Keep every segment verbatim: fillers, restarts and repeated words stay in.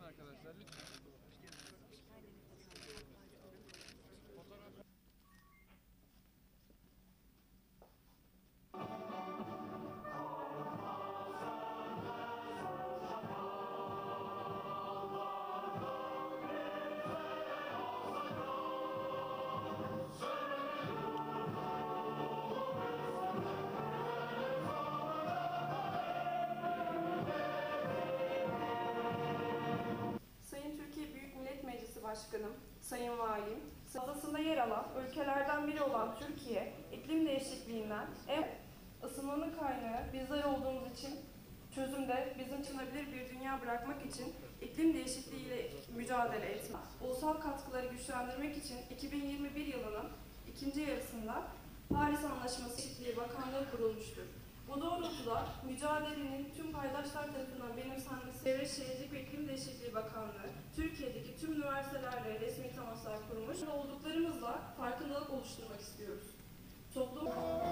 arkadaşlar lütfen. Sayın Türkiye Büyük Millet Meclisi Başkanım, Sayın Valim, sırasında yer alan ülkelerden biri olan Türkiye, iklim değişikliğinden en ısınmanın kaynağı bizler olduğumuz için çözümde bizim çınabilir bir dünya bırakmak için iklim değişikliğiyle mücadele etmek, ulusal katkıları güçlendirmek için iki bin yirmi bir yılının ikinci yarısında Paris Anlaşması Eşitliği Bakanlığı kurulmuştur. Bu doğrultuda mücadelenin tüm paydaşlar tarafından benimsenmesi, Çevre Şehircilik ve İklim Değişikliği Bakanlığı, Türkiye'deki tüm üniversitelerle resmi temaslar kurmuş ve olduklarımızla farkındalık oluşturmak istiyoruz. Toplum...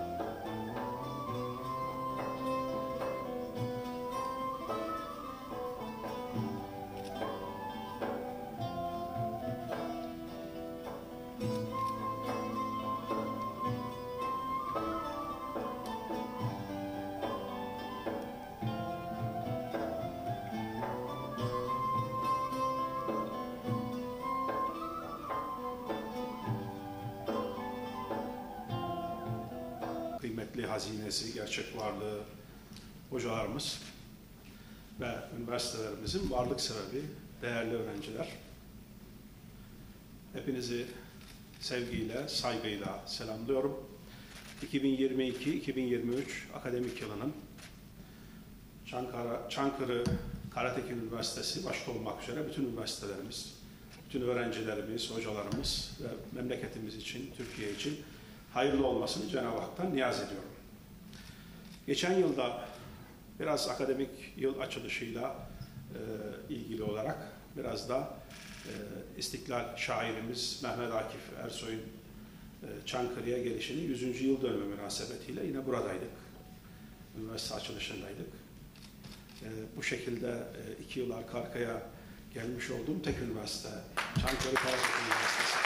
Kıymetli hazinesi, gerçek varlığı hocalarımız ve üniversitelerimizin varlık sebebi değerli öğrenciler. Hepinizi sevgiyle, saygıyla selamlıyorum. iki bin yirmi iki iki bin yirmi üç akademik yılının Çankara, Çankırı Karatekin Üniversitesi başta olmak üzere bütün üniversitelerimiz, bütün öğrencilerimiz, hocalarımız ve memleketimiz için, Türkiye için hayırlı olmasını Cenab-ı Hak'tan niyaz ediyorum. Geçen yılda biraz akademik yıl açılışıyla e, ilgili olarak biraz da e, İstiklal şairimiz Mehmet Akif Ersoy'un e, Çankırı'ya gelişinin yüzüncü yıl dönümü münasebetiyle yine buradaydık. Üniversite açılışındaydık. E, bu şekilde e, iki yıl arka arkaya gelmiş olduğum tek üniversite Çankırı Karatekin Üniversitesi.